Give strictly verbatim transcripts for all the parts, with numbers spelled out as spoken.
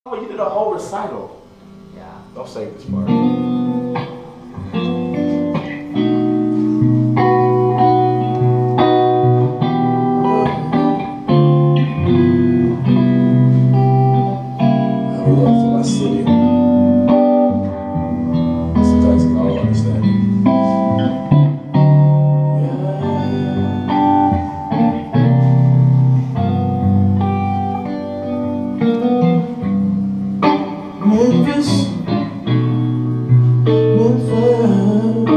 Oh, you did a whole recital. Yeah. Don't save this part. I would love for my city. Sometimes I don't understand it. Memphis, Memphis,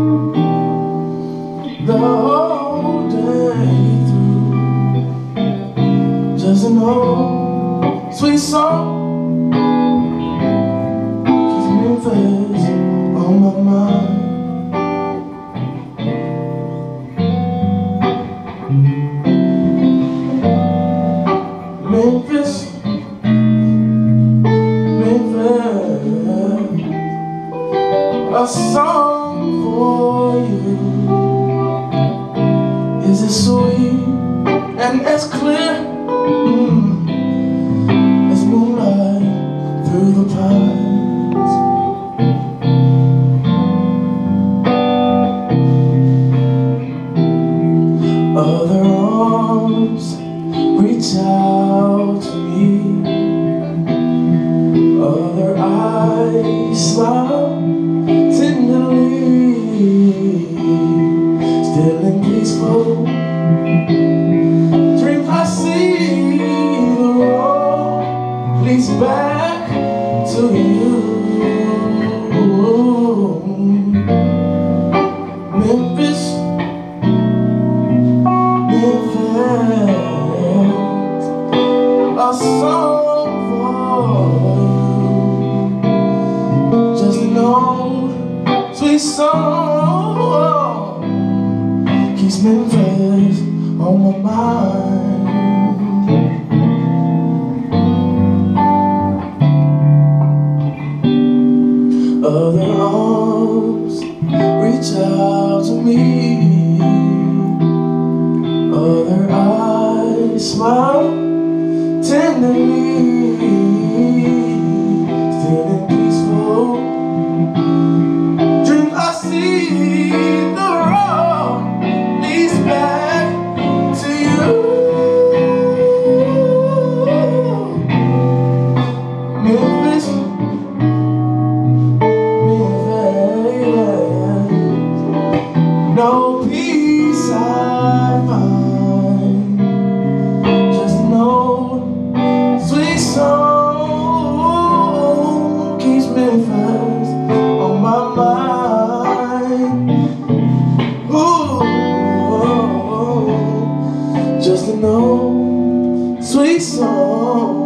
the whole day through, just an old sweet song keeps Memphis on my mind. Memphis, a song for you. Is it sweet and as clear mm, as moonlight through the pines? Other arms reach out to me, other eyes smile tenderly, still in peaceful dreams I see the road leads back to you. Memphis, Memphis, a song for you, just an old sweet song keeps Memphis on my mind. Other arms reach out to me, other eyes smile tenderly, still in peaceful dreams I see the road leads back to you. Memphis, Memphis, no peace I find, just no sweet song keeps Memphis on my mind. Ooh, just an old sweet song